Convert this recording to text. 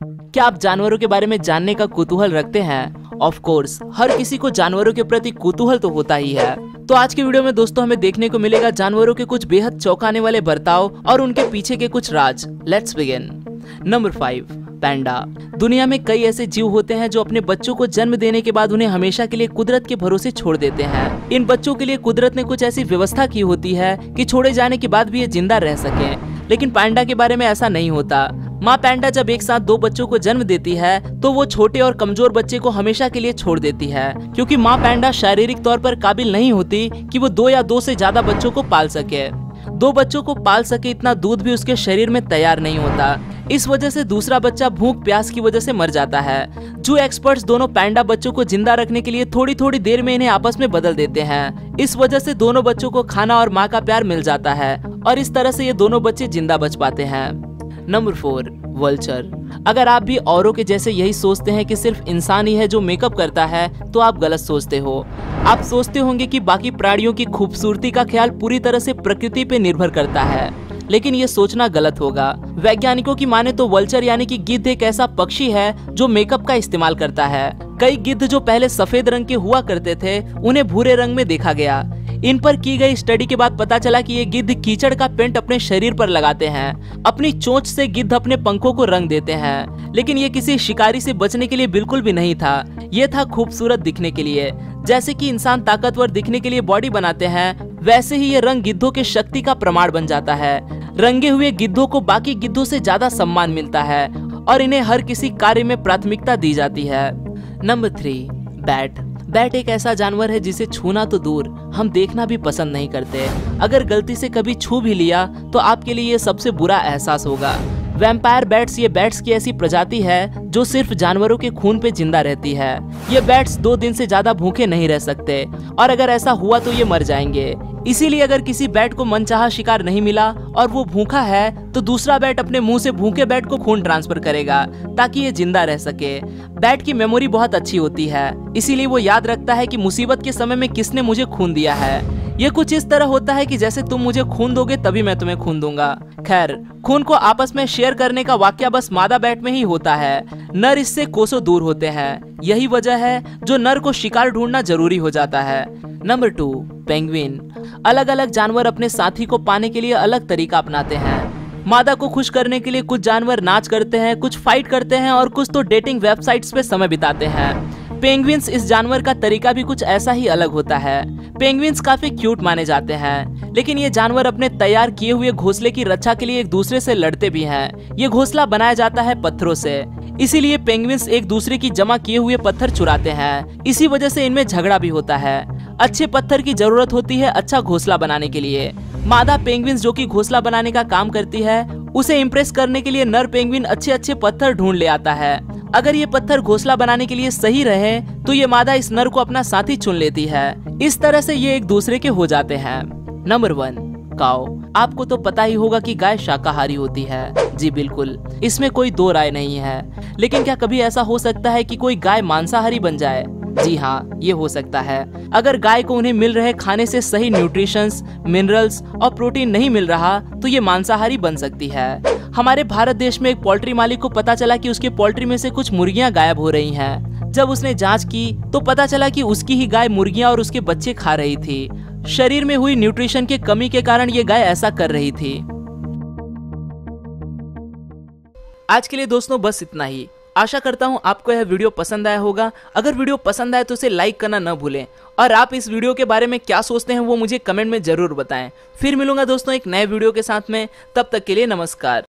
क्या आप जानवरों के बारे में जानने का कुतूहल रखते हैं? ऑफ कोर्स, हर किसी को जानवरों के प्रति कुतूहल तो होता ही है। तो आज के वीडियो में दोस्तों हमें देखने को मिलेगा जानवरों के कुछ बेहद चौंकाने वाले बर्ताव और उनके पीछे के कुछ राज। Let's begin. Number 5, panda. दुनिया में कई ऐसे जीव होते हैं जो अपने बच्चों को जन्म देने के बाद उन्हें हमेशा के लिए कुदरत के भरोसे छोड़ देते हैं। इन बच्चों के लिए कुदरत ने कुछ ऐसी व्यवस्था की होती है कि छोड़े जाने के बाद भी ये जिंदा रह सकें। लेकिन पैंडा के बारे में ऐसा नहीं होता। माँ पैंडा जब एक साथ 2 बच्चों को जन्म देती है तो वो छोटे और कमजोर बच्चे को हमेशा के लिए छोड़ देती है, क्योंकि माँ पैंडा शारीरिक तौर पर काबिल नहीं होती कि वो 2 या 2 से ज्यादा बच्चों को पाल सके। 2 बच्चों को पाल सके इतना दूध भी उसके शरीर में तैयार नहीं होता। इस वजह से दूसरा बच्चा भूख प्यास की वजह से मर जाता है। जू एक्सपर्ट्स दोनों पैंडा बच्चों को जिंदा रखने के लिए थोड़ी थोड़ी देर में इन्हें आपस में बदल देते हैं। इस वजह से दोनों बच्चों को खाना और माँ का प्यार मिल जाता है और इस तरह से ये दोनों बच्चे जिंदा बच पाते हैं। Number 4, vulture. अगर आप भी औरों के जैसे यही सोचते हैं कि सिर्फ इंसान ही है जो मेकअप करता है, तो आप गलत सोचते हो। आप सोचते होंगे कि बाकी प्राणियों की खूबसूरती का ख्याल पूरी तरह से प्रकृति पे निर्भर करता है, लेकिन ये सोचना गलत होगा। वैज्ञानिकों की माने तो वल्चर यानी कि गिद्ध एक ऐसा पक्षी है जो मेकअप का इस्तेमाल करता है। कई गिद्ध जो पहले सफेद रंग के हुआ करते थे उन्हें भूरे रंग में देखा गया। इन पर की गई स्टडी के बाद पता चला कि ये गिद्ध कीचड़ का पेंट अपने शरीर पर लगाते हैं। अपनी चोंच से गिद्ध अपने पंखों को रंग देते हैं, लेकिन ये किसी शिकारी से बचने के लिए बिल्कुल भी नहीं था। ये था खूबसूरत दिखने के लिए। जैसे कि इंसान ताकतवर दिखने के लिए बॉडी बनाते हैं, वैसे ही ये रंग गिद्धों के शक्ति का प्रमाण बन जाता है। रंगे हुए गिद्धों को बाकी गिद्धों से ज्यादा सम्मान मिलता है और इन्हें हर किसी कार्य में प्राथमिकता दी जाती है। Number 3, bat. बैट एक ऐसा जानवर है जिसे छूना तो दूर, हम देखना भी पसंद नहीं करते। अगर गलती से कभी छू भी लिया तो आपके लिए ये सबसे बुरा एहसास होगा। वैम्पायर बैट्स ये बैट्स की ऐसी प्रजाति है जो सिर्फ जानवरों के खून पे जिंदा रहती है। ये बैट्स 2 दिन से ज्यादा भूखे नहीं रह सकते और अगर ऐसा हुआ तो ये मर जाएंगे। इसीलिए अगर किसी बैट को मनचाहा शिकार नहीं मिला और वो भूखा है तो दूसरा बैट अपने मुंह से भूखे बैट को खून ट्रांसफर करेगा ताकि ये जिंदा रह सके। बैट की मेमोरी बहुत अच्छी होती है, इसीलिए वो याद रखता है कि मुसीबत के समय में किसने मुझे खून दिया है। ये कुछ इस तरह होता है कि जैसे तुम मुझे खून दोगे तभी मैं तुम्हें खून दूंगा। खैर, खून को आपस में शेयर करने का वाकया बस मादा बैट में ही होता है। नर इससे कोसों दूर होते हैं। यही वजह है जो नर को शिकार ढूंढना जरूरी हो जाता है। Number 2, penguin. अलग अलग जानवर अपने साथी को पाने के लिए अलग तरीका अपनाते हैं। मादा को खुश करने के लिए कुछ जानवर नाच करते हैं, कुछ फाइट करते हैं और कुछ तो डेटिंग वेबसाइट्स पे समय बिताते हैं। पेंगुइन्स इस जानवर का तरीका भी कुछ ऐसा ही अलग होता है। पेंगुइन्स काफी क्यूट माने जाते हैं, लेकिन ये जानवर अपने तैयार किए हुए घोंसले की रक्षा के लिए एक दूसरे से लड़ते भी हैं। ये घोंसला बनाया जाता है पत्थरों से, इसीलिए पेंगुइन्स एक दूसरे की जमा किए हुए पत्थर चुराते हैं। इसी वजह से इनमें झगड़ा भी होता है। अच्छे पत्थर की जरूरत होती है अच्छा घोंसला बनाने के लिए। मादा पेंगुइन्स जो कि घोंसला बनाने का काम करती है, उसे इम्प्रेस करने के लिए नर पेंगुइन अच्छे अच्छे पत्थर ढूंढ ले आता है। अगर ये पत्थर घोंसला बनाने के लिए सही रहे तो ये मादा इस नर को अपना साथी चुन लेती है। इस तरह से ये एक दूसरे के हो जाते हैं। Number 1, cow. आपको तो पता ही होगा कि गाय शाकाहारी होती है। जी बिल्कुल, इसमें कोई 2 राय नहीं है। लेकिन क्या कभी ऐसा हो सकता है कि कोई गाय मांसाहारी बन जाए? जी हाँ, ये हो सकता है। अगर गाय को उन्हें मिल रहे खाने से सही न्यूट्रिशंस, मिनरल्स और प्रोटीन नहीं मिल रहा तो ये मांसाहारी बन सकती है। हमारे भारत देश में एक पोल्ट्री मालिक को पता चला कि उसके पोल्ट्री में से कुछ मुर्गियां गायब हो रही हैं। जब उसने जांच की तो पता चला कि उसकी ही गाय मुर्गियां और उसके बच्चे खा रही थी। शरीर में हुई न्यूट्रिशन की कमी के कारण ये गाय ऐसा कर रही थी। आज के लिए दोस्तों बस इतना ही। आशा करता हूं आपको यह वीडियो पसंद आया होगा। अगर वीडियो पसंद आए तो इसे लाइक करना न भूलें और आप इस वीडियो के बारे में क्या सोचते हैं वो मुझे कमेंट में जरूर बताएं। फिर मिलूंगा दोस्तों एक नए वीडियो के साथ में, तब तक के लिए नमस्कार।